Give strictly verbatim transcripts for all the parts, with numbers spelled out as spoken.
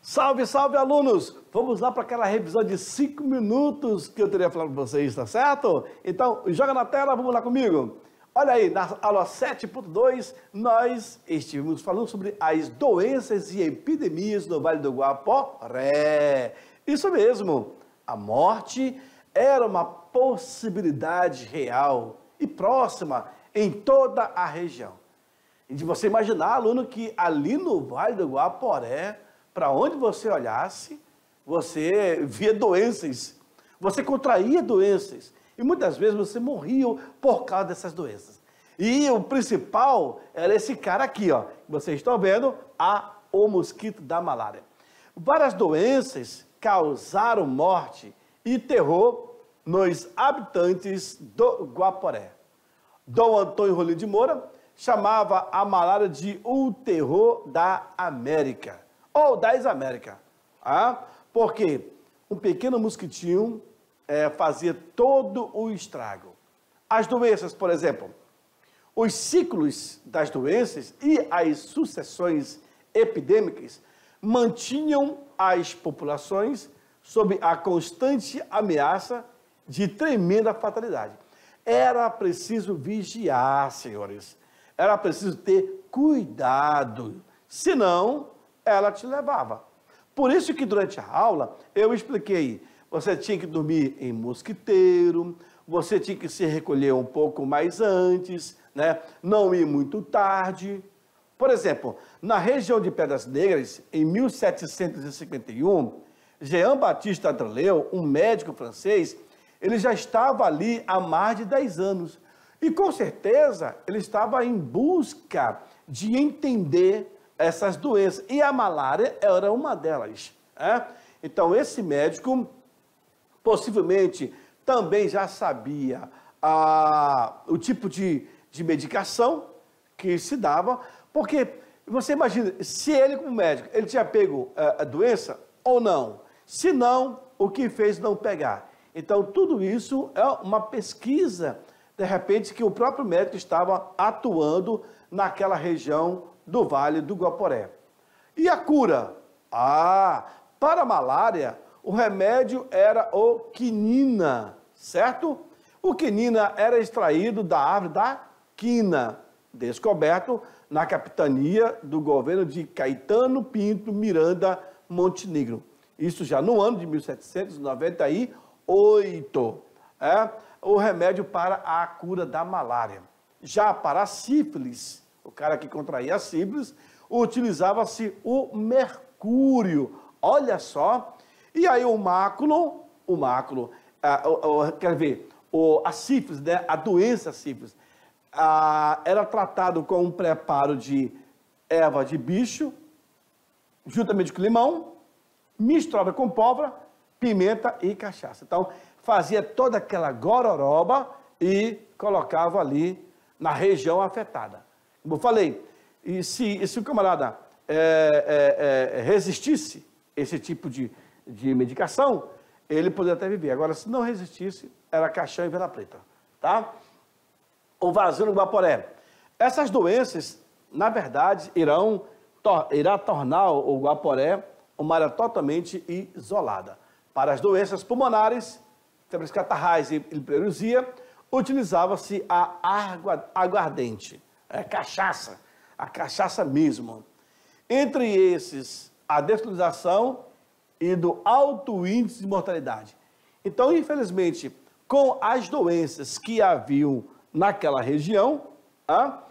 Salve, salve, alunos! Vamos lá para aquela revisão de cinco minutos que eu teria falado para vocês, tá certo? Então, joga na tela, vamos lá comigo. Olha aí, na aula sete ponto dois, nós estivemos falando sobre as doenças e epidemias no Vale do Guaporé. Isso mesmo, a morte era uma possibilidade real e próxima em toda a região. E de você imaginar, aluno, que ali no Vale do Guaporé, para onde você olhasse, você via doenças, você contraía doenças e muitas vezes você morria por causa dessas doenças. E o principal era esse cara aqui, ó, que vocês estão vendo, a, o mosquito da malária. Várias doenças causaram morte e terror nos habitantes do Guaporé. Dom Antônio Rolim de Moura chamava a malária de o terror da América. Ou das Américas, ah? Porque um pequeno mosquitinho é, fazia todo o estrago. As doenças, por exemplo, os ciclos das doenças e as sucessões epidêmicas mantinham as populações sob a constante ameaça de tremenda fatalidade. Era preciso vigiar, senhores, era preciso ter cuidado, senão ela te levava. Por isso que durante a aula eu expliquei, você tinha que dormir em mosquiteiro, você tinha que se recolher um pouco mais antes, né? Não ir muito tarde. Por exemplo, na região de Pedras Negras, em mil setecentos e cinquenta e um, Jean-Baptiste Andreleu, um médico francês, ele já estava ali há mais de dez anos. E com certeza ele estava em busca de entender essas doenças, e a malária era uma delas. É? Então, esse médico, possivelmente, também já sabia ah, o tipo de, de medicação que se dava, porque, você imagina, se ele, como médico, ele tinha pego ah, a doença ou não? Se não, o que fez não pegar? Então, tudo isso é uma pesquisa, de repente, que o próprio médico estava atuando naquela região do Vale do Guaporé. E a cura? Ah, para a malária, o remédio era o quinina, certo? O quinina era extraído da árvore da quina, descoberto na capitania do governo de Caetano Pinto Miranda Montenegro. Isso já no ano de mil setecentos e noventa e oito. É o remédio para a cura da malária. Já para a sífilis, o cara que contraía a sífilis, utilizava-se o mercúrio. Olha só. E aí o máculo, o máculo, ah, o, o, quer ver, o, a sífilis, né, a doença sífilis, ah, era tratado com um preparo de erva de bicho, juntamente com limão, misturada com pólvora, pimenta e cachaça. Então, fazia toda aquela gororoba e colocava ali na região afetada. Como eu falei, e se, se o camarada é, é, é, resistisse esse tipo de, de medicação, ele poderia até viver. Agora, se não resistisse, era caixão e vela preta, tá? O vazio no Guaporé. Essas doenças, na verdade, irão, to, irá tornar o Guaporé uma área totalmente isolada. Para as doenças pulmonares, febre catarrais e pleuresia, utilizava-se a água aguardente. É cachaça, a cachaça mesmo. Entre esses, a dessalinização e do alto índice de mortalidade. Então, infelizmente, com as doenças que haviam naquela região, ah,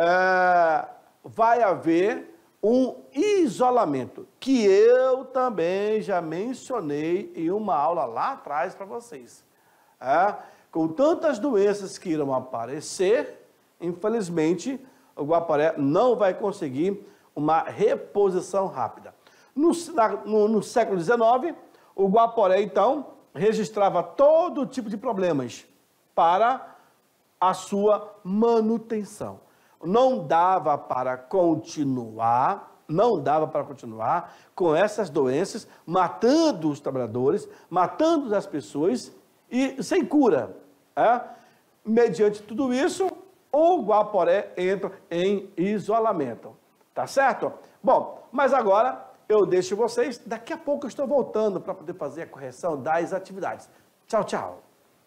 é, vai haver um isolamento, que eu também já mencionei em uma aula lá atrás para vocês. É, com tantas doenças que irão aparecer, infelizmente, o Guaporé não vai conseguir uma reposição rápida. No, na, no, no século dezenove, o Guaporé, então, registrava todo tipo de problemas para a sua manutenção. Não dava para continuar, não dava para continuar com essas doenças, matando os trabalhadores, matando as pessoas e sem cura. É? Mediante tudo isso, o Guaporé entra em isolamento. Tá certo? Bom, mas agora eu deixo vocês. Daqui a pouco eu estou voltando para poder fazer a correção das atividades. Tchau, tchau.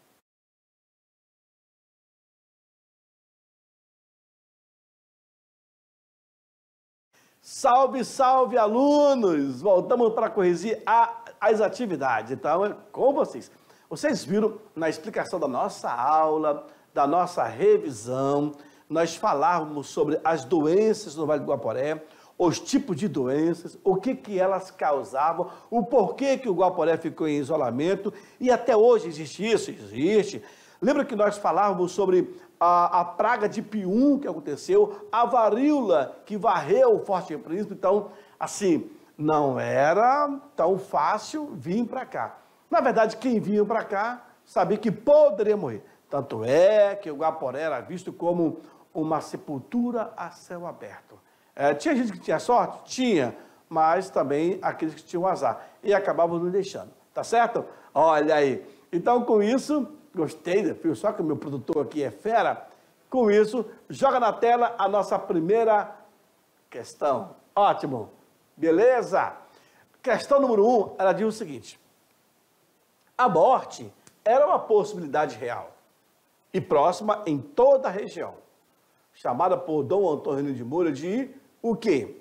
Salve, salve, alunos! Voltamos para corrigir a, as atividades. Então, é com vocês. Vocês viram na explicação da nossa aula, da nossa revisão, nós falávamos sobre as doenças no Vale do Guaporé, os tipos de doenças, o que, que elas causavam, o porquê que o Guaporé ficou em isolamento, e até hoje existe isso? Existe. Lembra que nós falávamos sobre a, a praga de pium que aconteceu, a varíola que varreu o Forte Príncipe? Então, assim, não era tão fácil vir para cá. Na verdade, quem vinha para cá sabia que poderia morrer. Tanto é que o Guaporé era visto como uma sepultura a céu aberto. É, tinha gente que tinha sorte? Tinha, mas também aqueles que tinham azar. E acabavam não deixando, tá certo? Olha aí. Então, com isso, gostei, viu? Só que o meu produtor aqui é fera. Com isso, joga na tela a nossa primeira questão. Ótimo. Beleza? Questão número um, ela diz o seguinte. A morte era uma possibilidade real e próxima em toda a região, chamada por Dom Antônio de Moura de o quê?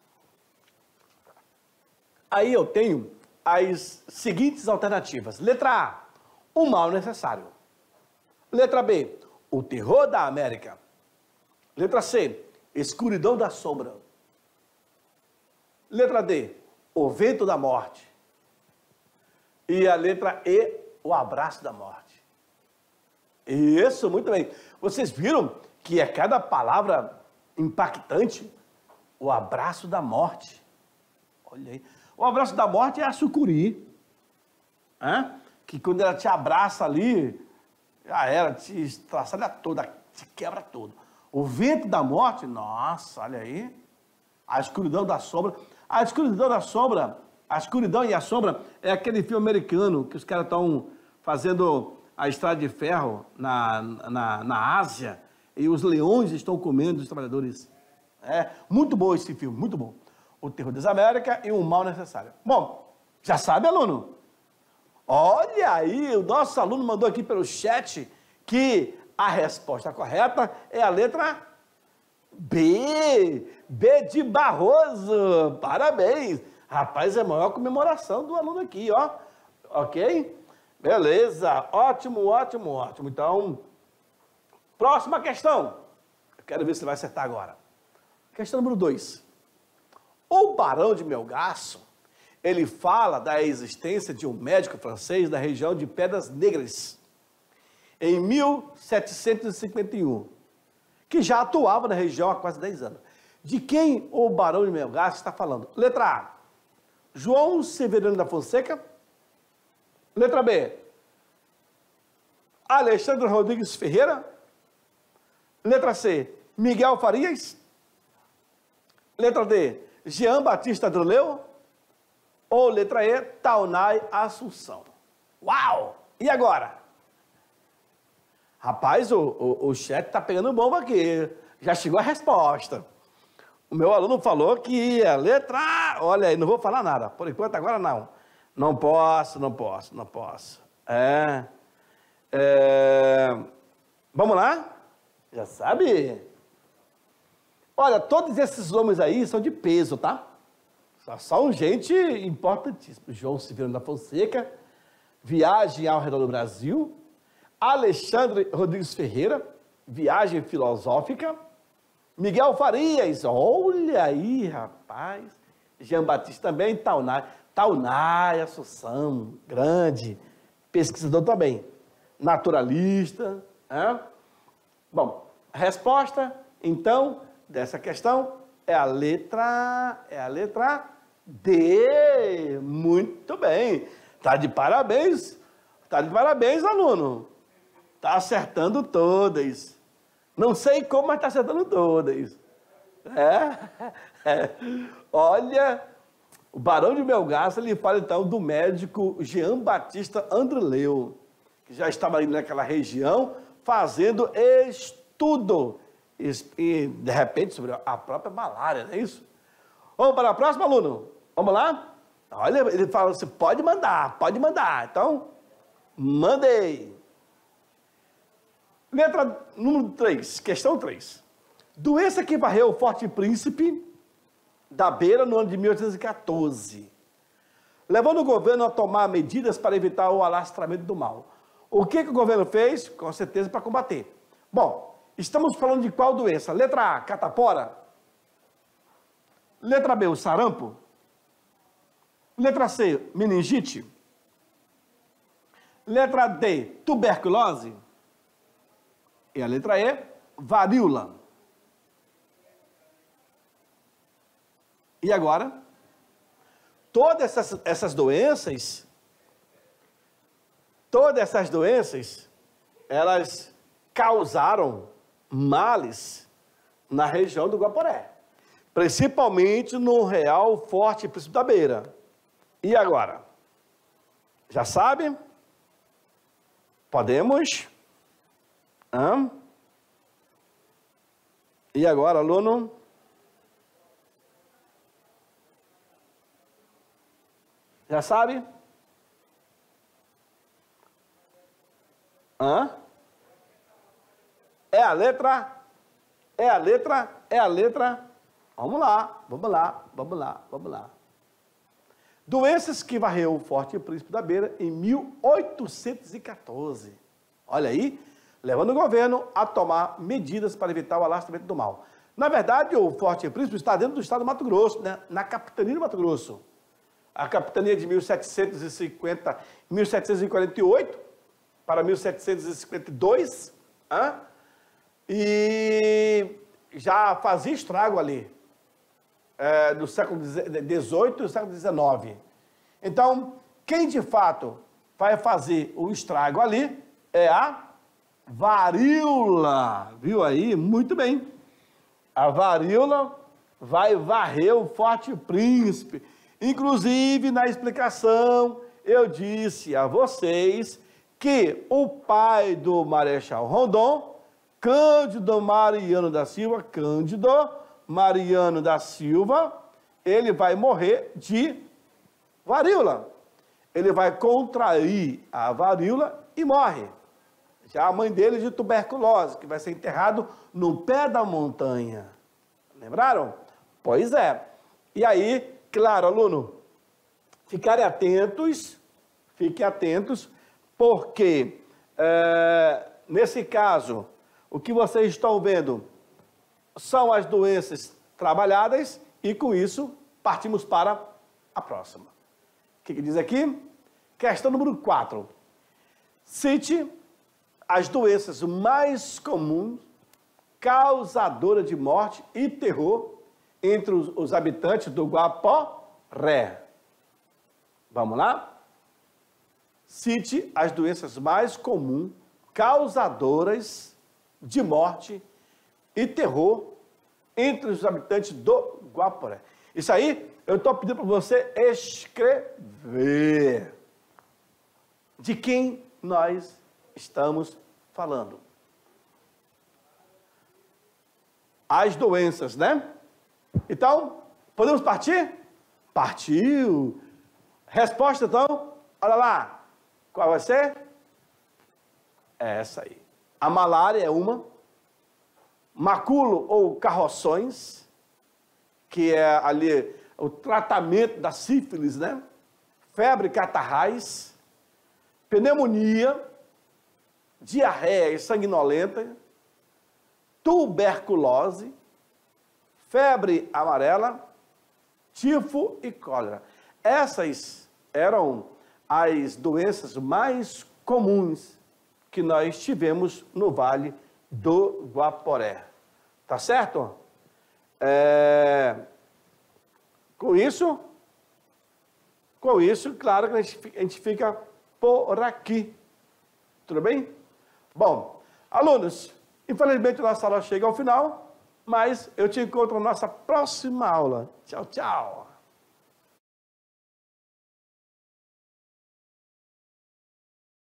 Aí eu tenho as seguintes alternativas. Letra A, o mal necessário. Letra B, o terror da América. Letra C, escuridão da sombra. Letra D, o vento da morte. E a letra E, o abraço da morte. Isso, muito bem. Vocês viram que é cada palavra impactante? O abraço da morte. Olha aí. O abraço da morte é a sucuri. Hein? Que quando ela te abraça ali, já era, te estraçalha toda, te quebra todo. O vento da morte, nossa, olha aí. A escuridão da sombra. A escuridão da sombra, a escuridão e a sombra é aquele filme americano que os caras estão fazendo a estrada de ferro na, na, na Ásia e os leões estão comendo os trabalhadores. É muito bom esse filme, muito bom. O Terror das Américas e o Mal Necessário. Bom, já sabe, aluno? Olha aí, o nosso aluno mandou aqui pelo chat que a resposta correta é a letra B. B de Barroso. Parabéns. Rapaz, é a maior comemoração do aluno aqui, ó. Ok? Beleza. Ótimo, ótimo, ótimo. Então, próxima questão. Eu quero ver se você vai acertar agora. Questão número dois. O Barão de Melgaço, ele fala da existência de um médico francês da região de Pedras Negras, em mil setecentos e cinquenta e um, que já atuava na região há quase dez anos. De quem o Barão de Melgaço está falando? Letra A, João Severino da Fonseca. Letra B, Alexandre Rodrigues Ferreira. Letra C, Miguel Farias. Letra D, Jean Batista Androleu. Ou letra E, Taunay Assunção. Uau! E agora? Rapaz, o, o, o chat está pegando bomba aqui. Já chegou a resposta. O meu aluno falou que a letra A... Olha aí, não vou falar nada. Por enquanto, agora não. Não posso, não posso, não posso. É... é vamos lá? Já sabe? Olha, todos esses nomes aí são de peso, tá? São gente importantíssima. João Severino da Fonseca, Viagem ao Redor do Brasil, Alexandre Rodrigues Ferreira, Viagem Filosófica, Miguel Farias, olha aí, rapaz, Jean Batista também, Taunay, Taunay Assunção, grande, pesquisador também, naturalista. Né? Bom, a resposta, então, dessa questão é a letra, é a letra D. Muito bem. Tá de parabéns. Tá de parabéns, aluno. Tá acertando todas. Não sei como, mas tá acertando todas. É? É. Olha, o Barão de Melgaço, ele fala então do médico Jean Batista Androleu, que já estava ali naquela região fazendo estudo e, de repente, sobre a própria malária, não é isso? Vamos para a próxima, aluno? Vamos lá? Olha, ele fala assim, pode mandar, pode mandar. Então, mandei. Letra número três, questão três. Doença que varreu o Forte Príncipe da Beira no ano de mil oitocentos e quatorze, levando o governo a tomar medidas para evitar o alastramento do mal. O que, que o governo fez? Com certeza para combater. Bom, estamos falando de qual doença? Letra A, catapora. Letra B, o sarampo. Letra C, meningite. Letra D, tuberculose. E a letra E, varíola. E agora? Todas essas, essas doenças, todas essas doenças, elas causaram males na região do Guaporé. Principalmente no Real Forte Príncipe da Beira. E agora? Já sabe? Podemos? Hã? E agora, aluno? Já sabe? Hã? É a letra? É a letra? É a letra? Vamos lá, vamos lá, vamos lá, vamos lá. Doenças que varreu o Forte Príncipe da Beira em mil oitocentos e quatorze. Olha aí, levando o governo a tomar medidas para evitar o alastramento do mal. Na verdade, o Forte Príncipe está dentro do estado do Mato Grosso, né? Na capitania do Mato Grosso. A capitania de mil setecentos e cinquenta, mil setecentos e quarenta e oito para mil setecentos e cinquenta e dois, hein? E já fazia estrago ali, é, do século dezoito e do século dezenove. Então, quem de fato vai fazer o estrago ali é a varíola, viu aí? Muito bem. A varíola vai varrer o Forte Príncipe. Inclusive, na explicação, eu disse a vocês que o pai do Marechal Rondon, Cândido Mariano da Silva, Cândido Mariano da Silva, ele vai morrer de varíola. Ele vai contrair a varíola e morre. Já a mãe dele de tuberculose, que vai ser enterrado no pé da montanha. Lembraram? Pois é. E aí, claro, aluno, ficarem atentos, fiquem atentos, porque, é, nesse caso, o que vocês estão vendo são as doenças trabalhadas e, com isso, partimos para a próxima. O que, que diz aqui? Questão número quatro. Cite as doenças mais comuns causadoras de morte e terror entre os, os habitantes do Guaporé. Vamos lá? Cite as doenças mais comuns causadoras de morte e terror entre os habitantes do Guaporé. Isso aí, eu estou pedindo para você escrever de quem nós estamos falando. As doenças, né? Então, podemos partir? Partiu! Resposta, então, olha lá. Qual vai ser? É essa aí. A malária é uma. Maculo ou carroções, que é ali o tratamento da sífilis, né? Febre catarrais, pneumonia, diarreia sanguinolenta, tuberculose, febre amarela, tifo e cólera. Essas eram as doenças mais comuns que nós tivemos no Vale do Guaporé. Tá certo? É... Com isso, com isso, claro que a gente, a gente fica por aqui. Tudo bem? Bom, alunos, infelizmente nossa aula chega ao final, mas eu te encontro na nossa próxima aula. Tchau, tchau!